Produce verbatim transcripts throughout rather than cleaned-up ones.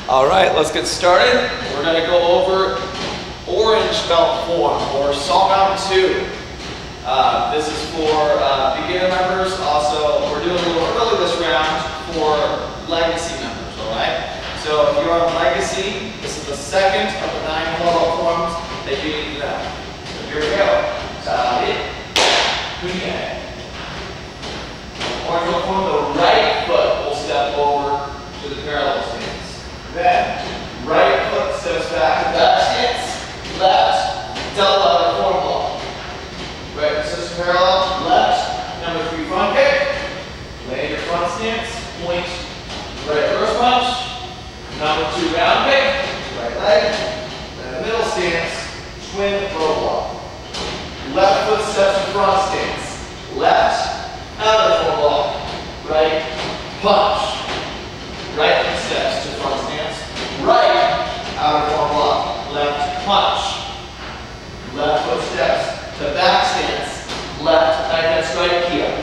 All right, let's get started. We're going to go over orange belt form, or song round two. Uh, this is for uh, beginner members. Also, we're doing a little early this round for legacy members, all right? So if you're on legacy, this is the second of the nine belt forms that you need to know. So here we go. Sabi, kunya. Orange belt form, the right foot will step over to the parallel stance. Then, right foot steps back to back stance. Left, double out of form block. Right assist parallel, left, number three front kick. Lay your front stance, point, right reverse punch. Number two round kick, right leg. And the middle stance, twin low block. Left foot steps to front stance. Left, out of form block. Right, punch. Right foot steps to front stance. Right, out of form block. Left, punch. Left foot steps to back stance, left, knife and strike, kia.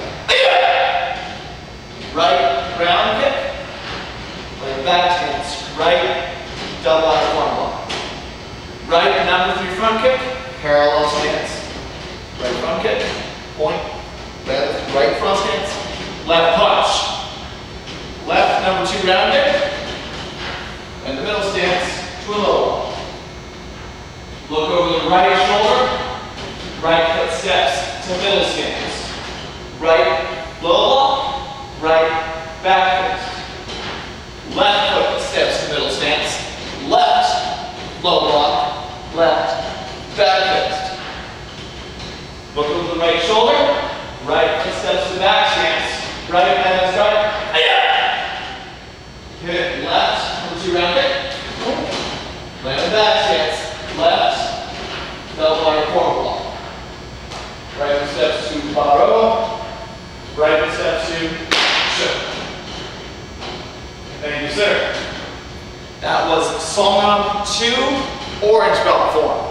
Right, round kick, like back stance, right, double out of form block. Right, number three front kick, parallel stance. Right front kick, point, left, right front stance, left punch. Left, number two round kick, and the middle stance, twin low block. Look over the right shoulder. Right foot steps to middle stance. Right low block, right back fist. Left foot steps to middle stance. Left low block, left back fist. Look over the right shoulder. Right foot steps to back stance. Right and strike. Hit it left, number two round kick. Land the back stance. Left, double line form block. Right foot steps to Baro. Right foot steps to Shook. Thank you, sir. That was song round two, orange belt form.